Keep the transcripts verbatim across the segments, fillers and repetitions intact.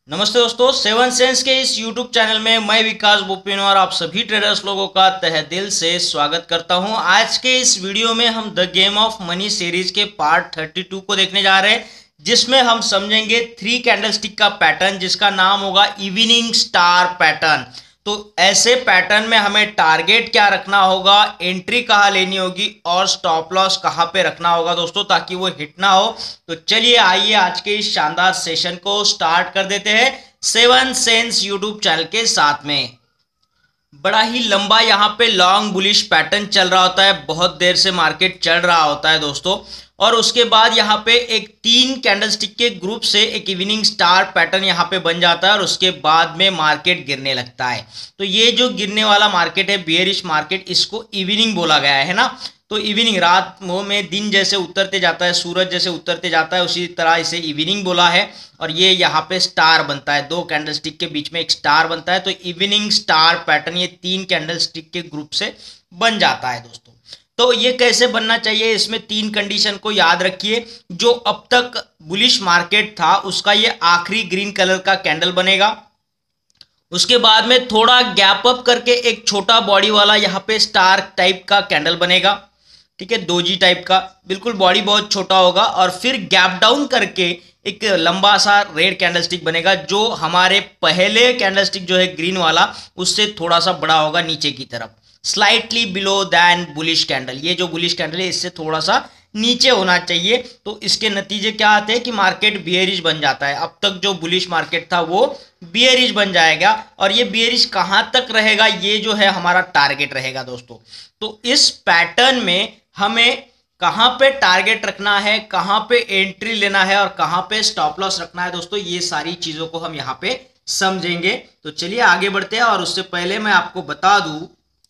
नमस्ते दोस्तों, seven sense के इस यूट्यूब चैनल में मैं विकास बुपिन और आप सभी ट्रेडर्स लोगों का तहे दिल से स्वागत करता हूं। आज के इस वीडियो में हम the game of money series के पार्ट थर्टी टू को देखने जा रहे हैं, जिसमें हम समझेंगे थ्री कैंडलस्टिक का पैटर्न जिसका नाम होगा इवनिंग स्टार पैटर्न। तो ऐसे पैटर्न में हमें टारगेट क्या रखना होगा, एंट्री कहाँ लेनी होगी और स्टॉप लॉस कहाँ पे रखना होगा दोस्तों, ताकि वो हिट ना हो। तो चलिए आइए आज के इस शानदार सेशन को स्टार्ट कर देते हैं सेवन सेंस यूट्यूब चैनल के साथ में। बड़ा ही लंबा यहाँ पे लॉन्ग बुलिश पैटर्न चल रहा होता है, बहुत देर से मार्केट चल रहा होता है दोस्तों, और उसके बाद यहाँ पे एक तीन कैंडलस्टिक के ग्रुप से एक इवनिंग स्टार पैटर्न यहाँ पे बन जाता है और उसके बाद में मार्केट गिरने लगता है। तो ये जो गिरने वाला मार्केट है, बियरिश मार्केट, इसको इवनिंग बोला गया है ना। तो इवनिंग रात में दिन जैसे उतरते जाता है, सूरज जैसे उतरते जाता है, उसी तरह इसे इवनिंग बोला है। और ये यहाँ पे स्टार बनता है, दो कैंडलस्टिक के बीच में एक स्टार बनता है। तो इवनिंग स्टार पैटर्न ये तीन कैंडलस्टिक के ग्रुप से बन जाता है दोस्तों। तो ये कैसे बनना चाहिए, इसमें तीन कंडीशन को याद रखिए। जो अब तक बुलिश मार्केट था उसका ये आखिरी ग्रीन कलर का कैंडल बनेगा, उसके बाद में थोड़ा गैप अप करके एक छोटा बॉडी वाला यहाँ पे स्टार टाइप का कैंडल बनेगा, ठीक है, दोजी टाइप का, बिल्कुल बॉडी बहुत छोटा होगा, और फिर गैप डाउन करके एक लंबा सा रेड कैंडलस्टिक बनेगा जो हमारे पहले कैंडलस्टिक जो है ग्रीन वाला उससे थोड़ा सा बड़ा होगा नीचे की तरफ, slightly below than bullish candle. ये जो बुलिश कैंडल है इससे थोड़ा सा नीचे होना चाहिए। तो इसके नतीजे क्या आते हैं कि मार्केट बियरिश बन जाता है। अब तक जो बुलिश मार्केट था वो बियरिश बन जाएगा, और ये बियरिश कहां तक रहेगा, ये जो है हमारा टारगेट रहेगा दोस्तों। तो इस पैटर्न में हमें कहां पे टारगेट रखना है, कहां पे एंट्री लेना है और कहां पे स्टॉप लॉस रखना है दोस्तों, ये सारी चीजों को हम यहां पे समझेंगे। तो चलिए आगे बढ़ते हैं, और उससे पहले मैं आपको बता दूं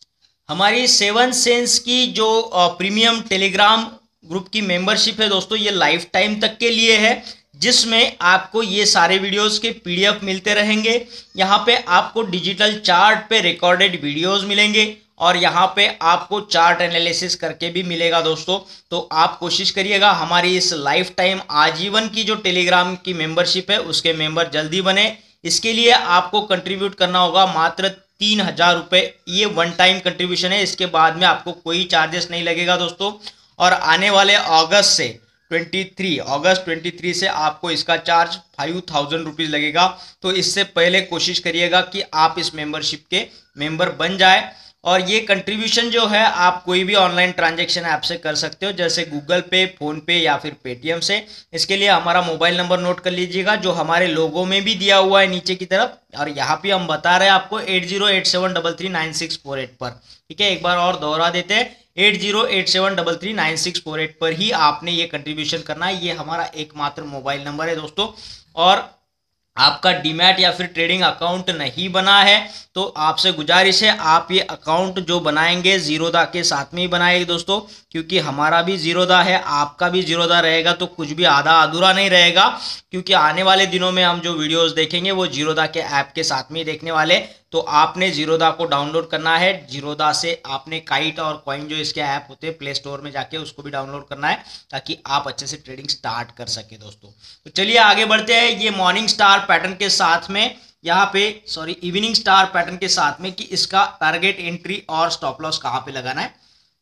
हमारी सेवन सेंस की जो प्रीमियम टेलीग्राम ग्रुप की मेंबरशिप है दोस्तों, ये लाइफ टाइम तक के लिए है, जिसमें आपको ये सारे वीडियोस के पीडीएफ मिलते रहेंगे। यहाँ पे आपको डिजिटल चार्ट पे रिकॉर्डेड वीडियोस मिलेंगे, और यहाँ पे आपको चार्ट एनालिसिस करके भी मिलेगा दोस्तों। तो आप कोशिश करिएगा हमारी इस लाइफ टाइम आजीवन की जो टेलीग्राम की मेंबरशिप है उसके मेंबर जल्दी बने। इसके लिए आपको कंट्रीब्यूट करना होगा मात्र तीन हजार रुपये, ये वन टाइम कंट्रीब्यूशन है, इसके बाद में आपको कोई चार्जेस नहीं लगेगा दोस्तों। और आने वाले अगस्त से तेईस अगस्त तेईस से आपको इसका चार्ज फाइव थाउजेंड रुपीज़ लगेगा। तो इससे पहले कोशिश करिएगा कि आप इस मेंबरशिप के मेंबर बन जाए। और ये कंट्रीब्यूशन जो है आप कोई भी ऑनलाइन ट्रांजैक्शन ऐप से कर सकते हो, जैसे गूगल पे, फोन पे या फिर पेटीएम से। इसके लिए हमारा मोबाइल नंबर नोट कर लीजिएगा, जो हमारे लोगों में भी दिया हुआ है नीचे की तरफ, और यहाँ पे हम बता रहे हैं आपको eight zero eight seven double three nine six four eight पर, ठीक है। एक बार और दोहरा देते हैं, eight zero eight seven double three nine six four eight पर ही आपने ये कंट्रीब्यूशन करना है। ये हमारा एकमात्र मोबाइल नंबर है दोस्तों। और आपका डीमैट या फिर ट्रेडिंग अकाउंट नहीं बना है तो आपसे गुजारिश है आप ये अकाउंट जो बनाएंगे जीरोधा के साथ में ही बनाएंगे दोस्तों, क्योंकि हमारा भी जीरोधा है, आपका भी जीरोधा रहेगा, तो कुछ भी आधा अधूरा नहीं रहेगा। क्योंकि आने वाले दिनों में हम जो वीडियोस देखेंगे वो जीरोधा के ऐप के साथ में ही देखने वाले। तो आपने जीरोधा को डाउनलोड करना है, जीरोधा से आपने काइट और कॉइन जो इसके ऐप होते हैं प्ले स्टोर में जाके उसको भी डाउनलोड करना है, ताकि आप अच्छे से ट्रेडिंग स्टार्ट कर सके दोस्तों। तो चलिए आगे बढ़ते हैं। ये मॉर्निंग स्टार पैटर्न के साथ में यहाँ पे सॉरी इवनिंग स्टार पैटर्न के साथ में कि इसका टारगेट, एंट्री और स्टॉप लॉस कहाँ पे लगाना है।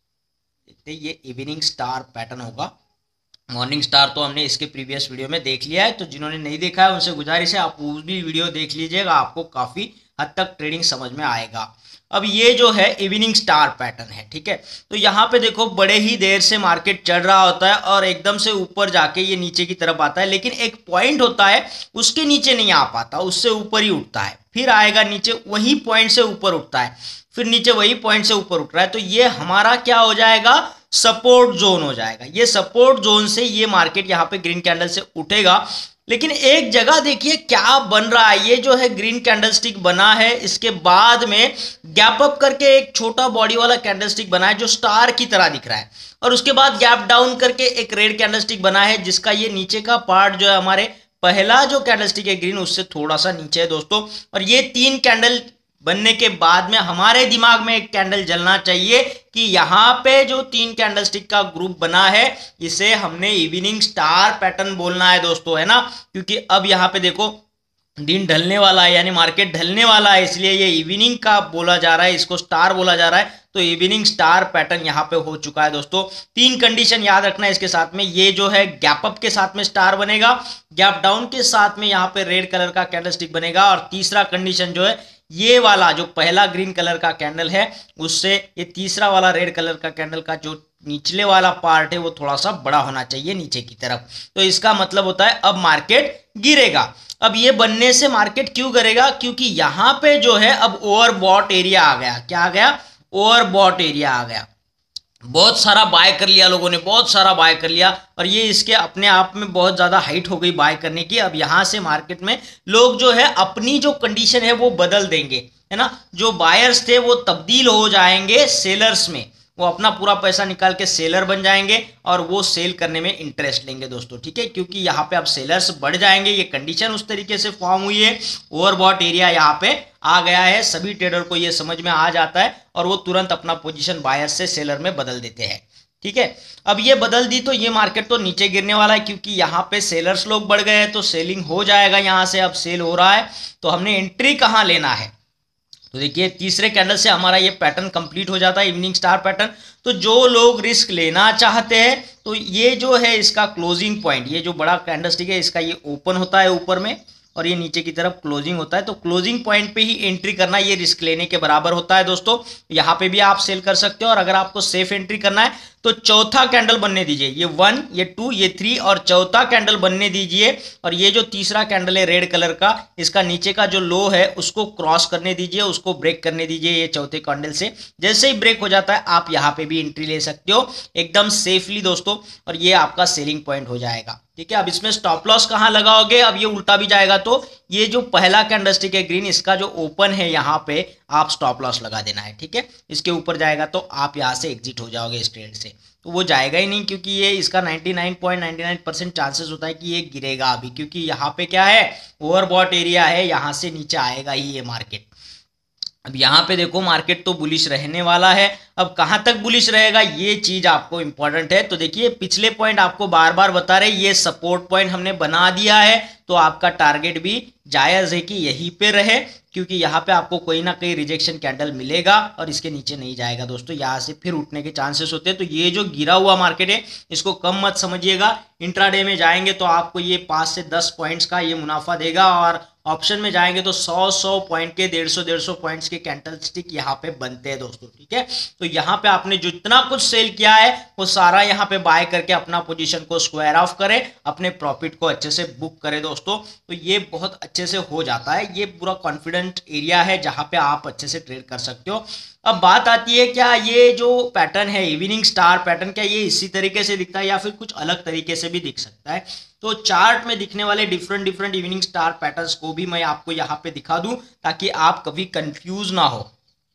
देखते हैं, ये इवनिंग स्टार पैटर्न होगा। मॉर्निंग स्टार तो हमने इसके प्रीवियस वीडियो में देख लिया है, तो जिन्होंने नहीं देखा है उनसे गुजारिश है आप वो भी वीडियो देख लीजिएगा, आपको काफी हद तक ट्रेडिंग समझ में आएगा। अब ये जो है इवनिंग स्टार पैटर्न है, ठीक है। तो यहाँ पे देखो बड़े ही देर से मार्केट चढ़ रहा होता है और एकदम से ऊपर जाके ये नीचे की तरफ आता है, लेकिन एक पॉइंट होता है उसके नीचे नहीं आ पाता, उससे ऊपर ही उठता है, फिर आएगा नीचे, वही पॉइंट से ऊपर उठता है, फिर नीचे वही पॉइंट से ऊपर उठ रहा है। तो ये हमारा क्या हो जाएगा, सपोर्ट जोन हो जाएगा। ये सपोर्ट जोन से ये मार्केट यहाँ पे ग्रीन कैंडल से उठेगा। लेकिन एक जगह देखिए क्या बन रहा है, ये जो है ग्रीन कैंडलस्टिक बना है, इसके बाद में गैप अप करके एक छोटा बॉडी वाला कैंडलस्टिक बना है जो स्टार की तरह दिख रहा है, और उसके बाद गैप डाउन करके एक रेड कैंडलस्टिक बना है जिसका ये नीचे का पार्ट जो है हमारे पहला जो कैंडलस्टिक है ग्रीन उससे थोड़ा सा नीचे है दोस्तों। और ये तीन कैंडल बनने के बाद में हमारे दिमाग में एक कैंडल जलना चाहिए कि यहाँ पे जो तीन कैंडलस्टिक का ग्रुप बना है इसे हमने इवनिंग स्टार पैटर्न बोलना है दोस्तों, है ना। क्योंकि अब यहाँ पे देखो दिन ढलने वाला है, यानी मार्केट ढलने वाला है, इसलिए ये इवनिंग का बोला जा रहा है, इसको स्टार बोला जा रहा है। तो इवनिंग स्टार पैटर्न यहाँ पे हो चुका है दोस्तों। तीन कंडीशन याद रखना है इसके साथ में, ये जो है गैप अप के साथ में स्टार बनेगा, गैप डाउन के साथ में यहाँ पे रेड कलर का कैंडलस्टिक बनेगा, और तीसरा कंडीशन जो है ये वाला जो पहला ग्रीन कलर का कैंडल है उससे ये तीसरा वाला रेड कलर का कैंडल का जो निचले वाला पार्ट है वो थोड़ा सा बड़ा होना चाहिए नीचे की तरफ। तो इसका मतलब होता है अब मार्केट गिरेगा। अब ये बनने से मार्केट क्यों करेगा, क्योंकि यहां पे जो है अब ओवरबॉट एरिया आ गया। क्या आ गया? ओवरबॉट एरिया आ गया। बहुत सारा बाय कर लिया लोगों ने, बहुत सारा बाय कर लिया, और ये इसके अपने आप में बहुत ज़्यादा हाइट हो गई बाय करने की। अब यहाँ से मार्केट में लोग जो है अपनी जो कंडीशन है वो बदल देंगे, है ना। जो बायर्स थे वो तब्दील हो जाएंगे सेलर्स में, वो अपना पूरा पैसा निकाल के सेलर बन जाएंगे और वो सेल करने में इंटरेस्ट लेंगे दोस्तों, ठीक है। क्योंकि यहाँ पे अब सेलर्स बढ़ जाएंगे, ये कंडीशन उस तरीके से फॉर्म हुई है, ओवरबॉट एरिया यहाँ पे आ गया है। सभी ट्रेडर को ये समझ में आ जाता है और वो तुरंत अपना पोजीशन बायर से सेलर में बदल देते हैं, ठीक है। अब ये बदल दी तो ये मार्केट तो नीचे गिरने वाला है, क्योंकि यहाँ पे सेलर्स लोग बढ़ गए हैं तो सेलिंग हो जाएगा। यहाँ से अब सेल हो रहा है तो हमने एंट्री कहाँ लेना है, तो देखिए तीसरे कैंडल से हमारा ये पैटर्न कंप्लीट हो जाता है, इवनिंग स्टार पैटर्न। तो जो लोग रिस्क लेना चाहते हैं तो ये जो है इसका क्लोजिंग पॉइंट, ये जो बड़ा कैंडलस्टिक है इसका ये ओपन होता है ऊपर में और ये नीचे की तरफ क्लोजिंग होता है। तो क्लोजिंग पॉइंट पे ही एंट्री करना ये रिस्क लेने के बराबर होता है दोस्तों। यहाँ पे भी आप सेल कर सकते हो, और अगर आपको सेफ एंट्री करना है तो चौथा कैंडल बनने दीजिए, ये वन, ये टू, ये थ्री, और चौथा कैंडल बनने दीजिए। और ये जो तीसरा कैंडल है रेड कलर का, इसका नीचे का जो लो है उसको क्रॉस करने दीजिए, उसको ब्रेक करने दीजिए ये चौथे कैंडल से। जैसे ही ब्रेक हो जाता है आप यहाँ पे भी एंट्री ले सकते हो एकदम सेफली दोस्तों, और ये आपका सेलिंग पॉइंट हो जाएगा, ठीक है। अब इसमें स्टॉप लॉस कहाँ लगाओगे, अब ये उल्टा भी जाएगा तो ये जो पहला कैंडलस्टिक है ग्रीन, इसका जो ओपन है यहाँ पे आप स्टॉप लॉस लगा देना है, ठीक है। इसके ऊपर जाएगा तो आप यहाँ से एग्जिट हो जाओगे इस ट्रेड से, तो वो जाएगा ही नहीं, क्योंकि ये इसका निन्यानवे पॉइंट नौ नौ परसेंट चांसेस होता है कि ये गिरेगा अभी, क्योंकि यहाँ पे क्या है ओवरबॉट एरिया है, यहाँ से नीचे आएगा ही ये मार्केट। अब यहाँ पे देखो मार्केट तो बुलिश रहने वाला है। अब कहाँ तक बुलिश रहेगा ये चीज आपको इंपॉर्टेंट है। तो देखिए पिछले पॉइंट आपको बार बार बता रहे, ये सपोर्ट पॉइंट हमने बना दिया है, तो आपका टारगेट भी जायज है कि यहीं पे रहे, क्योंकि यहाँ पे आपको कोई ना कोई रिजेक्शन कैंडल मिलेगा और इसके नीचे नहीं जाएगा दोस्तों, यहाँ से फिर उठने के चांसेस होते हैं। तो ये जो गिरा हुआ मार्केट है इसको कम मत समझिएगा, इंट्राडे में जाएंगे तो आपको ये पाँच से दस पॉइंट्स का ये मुनाफा देगा, और ऑप्शन में जाएंगे तो सौ सौ पॉइंट के डेढ़ सौ डेढ़ सौ पॉइंट्स के कैंडलस्टिक यहाँ पे बनते हैं दोस्तों, ठीक है। तो यहाँ पे आपने जितना कुछ सेल किया है वो सारा यहाँ पे बाय करके अपना पोजीशन को स्क्वायर ऑफ करे, अपने प्रॉफिट को अच्छे से बुक करे दोस्तों। तो ये बहुत अच्छे से हो जाता है, ये पूरा कॉन्फिडेंट एरिया है जहाँ पे आप अच्छे से ट्रेड कर सकते हो। अब बात आती है क्या ये जो पैटर्न है इवनिंग स्टार पैटर्न, क्या ये इसी तरीके से दिखता है या फिर कुछ अलग तरीके से भी दिख सकता है। तो चार्ट में दिखने वाले different different evening star patterns को भी मैं आपको यहाँ पे दिखा दूं ताकि आप कभी कंफ्यूज ना हो,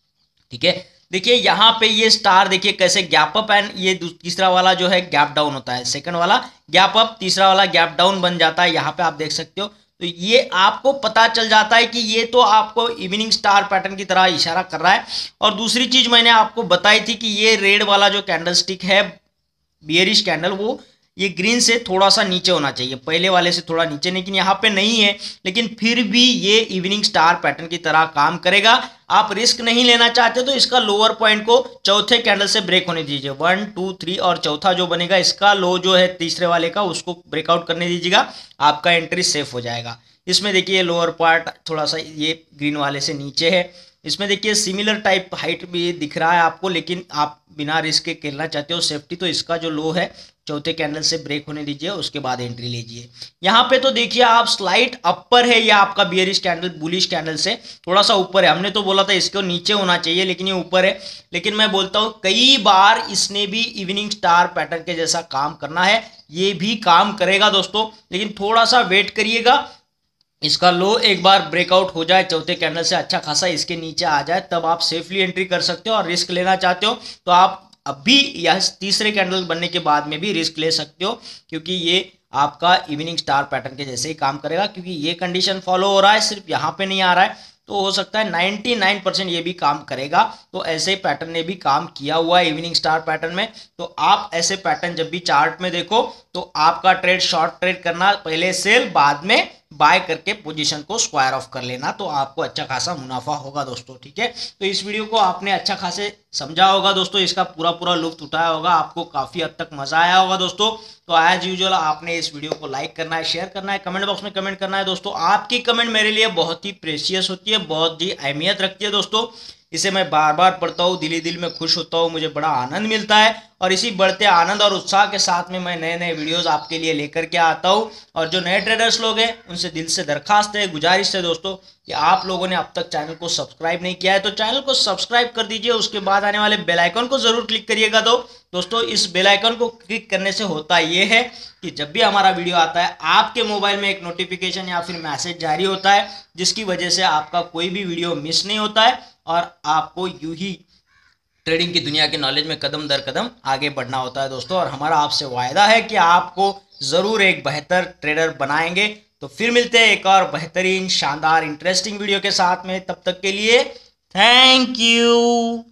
ठीक है। देखिए यहाँ पे ये स्टार देखिए कैसे गैप अप एंड ये तीसरा वाला जो है गैप डाउन होता है, सेकंड वाला गैप अप, तीसरा वाला गैप डाउन बन जाता है, यहाँ पे आप देख सकते हो। तो ये आपको पता चल जाता है कि ये तो आपको इवनिंग स्टार पैटर्न की तरह इशारा कर रहा है। और दूसरी चीज मैंने आपको बताई थी कि ये रेड वाला जो कैंडलस्टिक है बियरिश कैंडल, वो ये ग्रीन से थोड़ा सा नीचे होना चाहिए, पहले वाले से थोड़ा नीचे, लेकिन यहाँ पे नहीं है, लेकिन फिर भी ये इवनिंग स्टार पैटर्न की तरह काम करेगा। आप रिस्क नहीं लेना चाहते तो इसका लोअर पॉइंट को चौथे कैंडल से ब्रेक होने दीजिए, वन टू थ्री, और चौथा जो बनेगा इसका लो जो है तीसरे वाले का उसको ब्रेकआउट करने दीजिएगा, आपका एंट्री सेफ हो जाएगा। इसमें देखिए लोअर पार्ट थोड़ा सा ये ग्रीन वाले से नीचे है, इसमें देखिए सिमिलर टाइप हाइट भी दिख रहा है आपको, लेकिन आप बिना रिस्क के खेलना चाहते हो सेफ्टी, तो इसका जो लो है चौथे कैंडल से ब्रेक होने दीजिए, उसके बाद एंट्री लीजिए। यहाँ पे तो देखिए आप स्लाइट अपर है, या आपका बियरिश कैंडल बुलिश कैंडल से थोड़ा सा ऊपर है। हमने तो बोला था इसको नीचे होना चाहिए, लेकिन ये ऊपर है। लेकिन मैं बोलता हूँ कई बार इसने भी इवनिंग स्टार पैटर्न के जैसा काम करना है, ये भी काम करेगा दोस्तों, लेकिन थोड़ा सा वेट करिएगा। इसका लो एक बार ब्रेकआउट हो जाए चौथे कैंडल से, अच्छा खासा इसके नीचे आ जाए, तब आप सेफली एंट्री कर सकते हो। और रिस्क लेना चाहते हो तो आप अभी या तीसरे कैंडल बनने के बाद में भी रिस्क ले सकते हो, क्योंकि ये आपका इवनिंग स्टार पैटर्न के जैसे ही काम करेगा। क्योंकि ये कंडीशन फॉलो हो रहा है, सिर्फ यहाँ पे नहीं आ रहा है, तो हो सकता है निन्यानवे परसेंट ये भी काम करेगा। तो ऐसे पैटर्न ने भी काम किया हुआ है इवनिंग स्टार पैटर्न में। तो आप ऐसे पैटर्न जब भी चार्ट में देखो तो आपका ट्रेड शॉर्ट ट्रेड करना, पहले सेल बाद में बाय करके पोजीशन को स्क्वायर ऑफ कर लेना, तो आपको अच्छा खासा मुनाफा होगा दोस्तों। ठीक है, तो इस वीडियो को आपने अच्छा खासे समझा होगा दोस्तों, इसका पूरा पूरा लुत्फ उठाया होगा, आपको काफ़ी हद तक मजा आया होगा दोस्तों। तो एज यूजुअल आपने इस वीडियो को लाइक करना है, शेयर करना है, कमेंट बॉक्स में कमेंट करना है दोस्तों। आपकी कमेंट मेरे लिए बहुत ही प्रेशियस होती है, बहुत ही अहमियत रखती है दोस्तों। इसे मैं बार बार पढ़ता हूँ, दिली दिल में खुश होता हूँ, मुझे बड़ा आनंद मिलता है, और इसी बढ़ते आनंद और उत्साह के साथ में मैं नए नए वीडियोस आपके लिए लेकर के आता हूँ। और जो नए ट्रेडर्स लोग हैं उनसे दिल से दरखास्त है, गुजारिश है दोस्तों कि आप लोगों ने अब तक चैनल को सब्सक्राइब नहीं किया है तो चैनल को सब्सक्राइब कर दीजिए, उसके बाद आने वाले बेल आइकन को जरूर क्लिक करिएगा। तो दोस्तों इस बेल आइकन को क्लिक करने से होता ये है कि जब भी हमारा वीडियो आता है आपके मोबाइल में एक नोटिफिकेशन या फिर मैसेज जारी होता है, जिसकी वजह से आपका कोई भी वीडियो मिस नहीं होता है और आपको यूं ही ट्रेडिंग की दुनिया के नॉलेज में कदम दर कदम आगे बढ़ना होता है दोस्तों। और हमारा आपसे वायदा है कि आपको ज़रूर एक बेहतर ट्रेडर बनाएंगे। तो फिर मिलते हैं एक और बेहतरीन शानदार इंटरेस्टिंग वीडियो के साथ में, तब तक के लिए थैंक यू।